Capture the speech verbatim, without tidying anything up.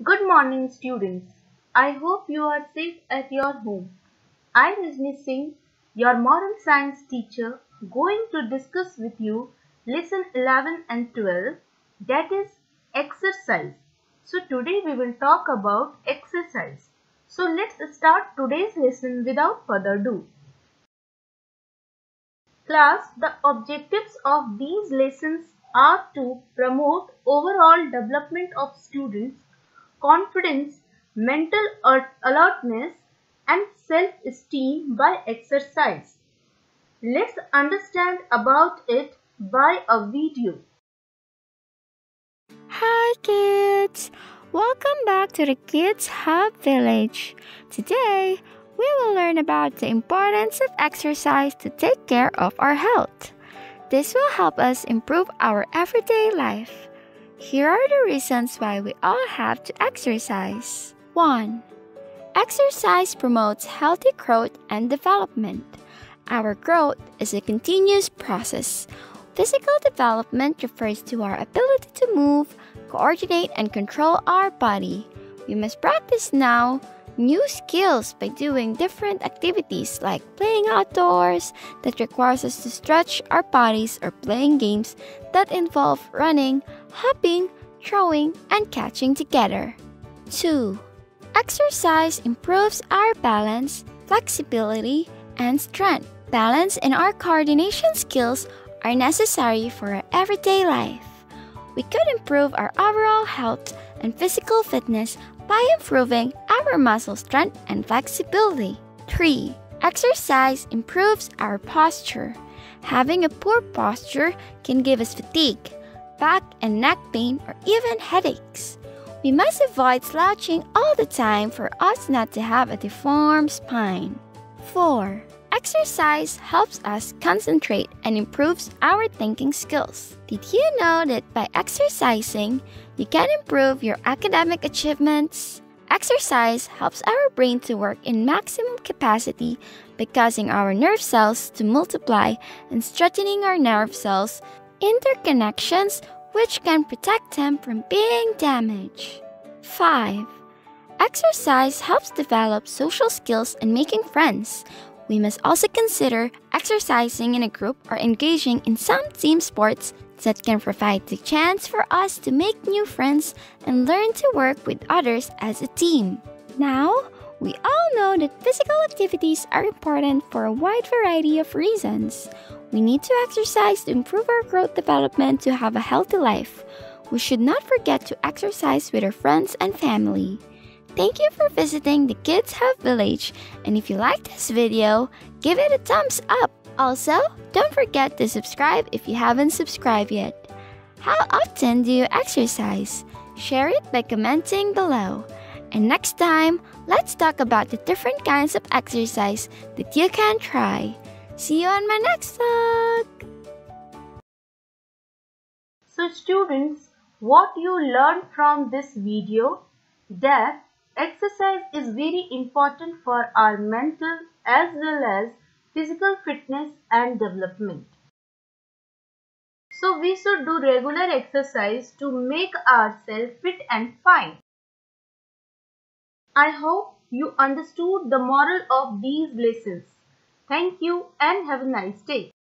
Good morning, students. I hope you are safe at your home. I am Rajni Singh, your moral science teacher, going to discuss with you lesson eleven and twelve, that is exercise. So today we will talk about exercise. So let's start today's lesson without further ado. Class, the objectives of these lessons are to promote overall development of students, confidence, mental alertness, and self-esteem by exercise. Let's understand about it by a video. Hi kids! Welcome back to the Kids Hub Village. Today, we will learn about the importance of exercise to take care of our health. This will help us improve our everyday life. Here are the reasons why we all have to exercise. one. Exercise promotes healthy growth and development. Our growth is a continuous process. Physical development refers to our ability to move, coordinate, and control our body. We must practice now new skills by doing different activities like playing outdoors that requires us to stretch our bodies or playing games that involve running, hopping, throwing, and catching together. two. Exercise improves our balance, flexibility, and strength. Balance and our coordination skills are necessary for our everyday life. We could improve our overall health and physical fitness by improving our muscle strength and flexibility. three. Exercise improves our posture. Having a poor posture can give us fatigue, back and neck pain, or even headaches. We must avoid slouching all the time for us not to have a deformed spine. four. Exercise helps us concentrate and improves our thinking skills. Did you know that by exercising, you can improve your academic achievements? Exercise helps our brain to work in maximum capacity by causing our nerve cells to multiply and strengthening our nerve cells interconnections, which can protect them from being damaged. five. Exercise helps develop social skills and making friends. We must also consider exercising in a group or engaging in some team sports that can provide the chance for us to make new friends and learn to work with others as a team. Now, we all know that physical activities are important for a wide variety of reasons. We need to exercise to improve our growth development to have a healthy life. We should not forget to exercise with our friends and family. Thank you for visiting the Kids Hub Village, and if you liked this video, give it a thumbs up. Also, don't forget to subscribe if you haven't subscribed yet. How often do you exercise? Share it by commenting below. And next time, let's talk about the different kinds of exercise that you can try. See you on my next vlog! So students, what you learned from this video, that exercise is very important for our mental as well as physical fitness and development. So we should do regular exercise to make ourselves fit and fine. I hope you understood the moral of these lessons. Thank you and have a nice day.